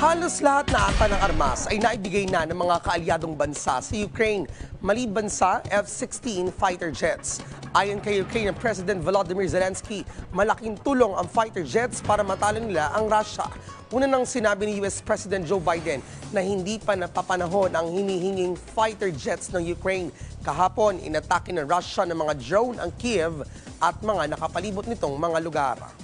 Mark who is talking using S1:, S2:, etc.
S1: Halos lahat na ata ng armas ay naibigay na ng mga kaalyadong bansa sa Ukraine, maliban sa F-16 fighter jets. Ayon kay Ukrainian President Volodymyr Zelensky, malaking tulong ang fighter jets para matalo nila ang Russia. Una nang sinabi ni US President Joe Biden na hindi pa napapanahon ang hinihinging fighter jets ng Ukraine. Kahapon, inatake ng Russia ng mga drone ang Kiev at mga nakapalibot nitong mga lugar.